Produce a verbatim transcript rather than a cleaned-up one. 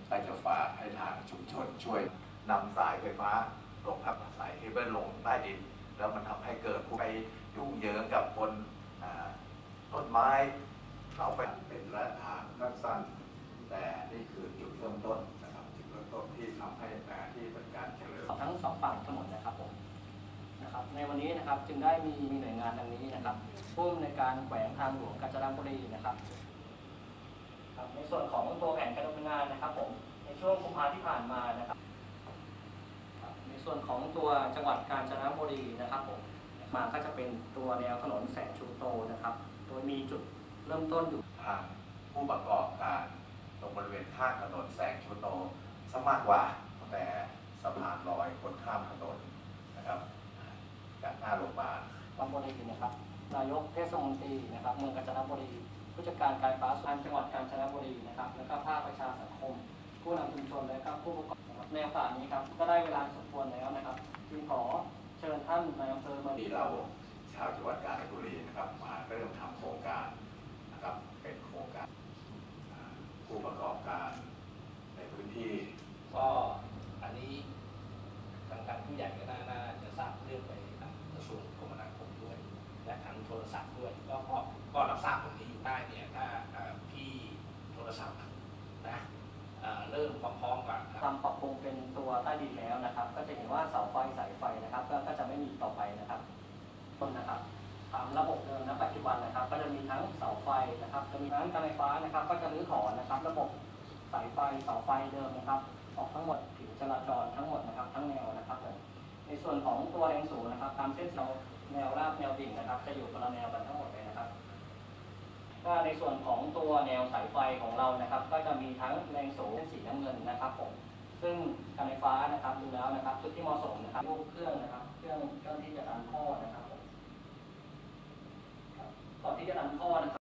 ก็จะฝากให้ทางชุมชนช่วยนำสายไฟฟ้าลงครับสายเคเบิลลงใต้ดินแล้วมันทำให้เกิดผู้ไปยุ่งเหยิงกับบนต้นไม้เราไปเป็นระยะทางสั้นๆแต่นี่คือจุดเริ่มต้นนะครับจุดเริ่มต้นที่ทำให้แต่ที่เป็นการเฉลิมทั้งสองฝั่งถนนนะครับผมนะครับในวันนี้นะครับจึงได้มีมีหน่วยงานดังนี้นะครับผู้ในการแขวงทางหลวงกาญจนบุรีนะครับในส่วนของตัวแผนการดำเนินงานนะครับผมในช่วงกุมภาพันธ์ที่ผ่านมานะครับในส่วนของตัวจังหวัดกาญจนบุรีนะครับผมมาก็จะเป็นตัวแนวถนนแสงชูโตนะครับโดยมีจุดเริ่มต้นอยู่ทางผู้ประกอบการตรงบริเวณข้างถนนแสงชูโตซะมากกว่าแต่สะพานลอยคนข้ามถนนนะครับจากหน้าโรงพยาบาลตำบลบุรีนะครับนายกเทศมนตรีนะครับเมืองกาญจนบุรีผู้จัดการการไฟฟ้าส่วนจังหวัดกาญจนบุรีนะครับแล้วก็ภาคประชาสังคมผู้นำชุมชนและก็ผู้ประกอบการในโอกาสนี้ครับก็ได้เวลาสมควรแล้วนะครับจึงขอเชิญท่านนายอำเภอมาที่เราชาวจังหวัดกาญจนบุรีนะครับมาเริ่มทำโครงการนะครับเป็นโครงการผู้ประกอบการในพื้นที่ก็อันนี้ทางการผู้ใหญ่ก็น่าน่าจะทราบเรื่องไปทางกระทรวงคมนาคมด้วยและทางโทรศัพท์ด้วยก็ก็รับทราบตรงนี้อยู่ได้เนี่ยถ้าพี่โทรศัพท์นะเริ่มพร้อมๆกับทำปรับปรุงเป็นตัวใต้ดินแล้วนะครับก็จะเห็นว่าเสาไฟสายไฟนะครับก็จะไม่มีต่อไปนะครับต้นนะครับตามระบบเดิมนะปัจจุบันนะครับก็จะมีทั้งเสาไฟนะครับจะมีทั้งการไฟฟ้านะครับก็จะรื้อถอนนะครับระบบสายไฟเสาไฟเดิมนะครับออกทั้งหมดผิวจราจรทั้งหมดนะครับทั้งแนวนะครับในส่วนของตัวแรงสูงนะครับตามเส้นเราแนวราบแนวดิ่งนะครับจะอยู่คนละแนวกันทั้งหมดเลยนะครับก็ในส่วนของตัวแนวสายไฟของเรานะครับก็จะมีทั้งแรงสูงสีน้ำเงินนะครับผมซึ่งการไฟฟ้านะครับดูแล้วนะครับจุดที่เหมาะสมนะครับรูปเครื่องนะครับเครื่องเครื่องที่จะดันท่อนะครับ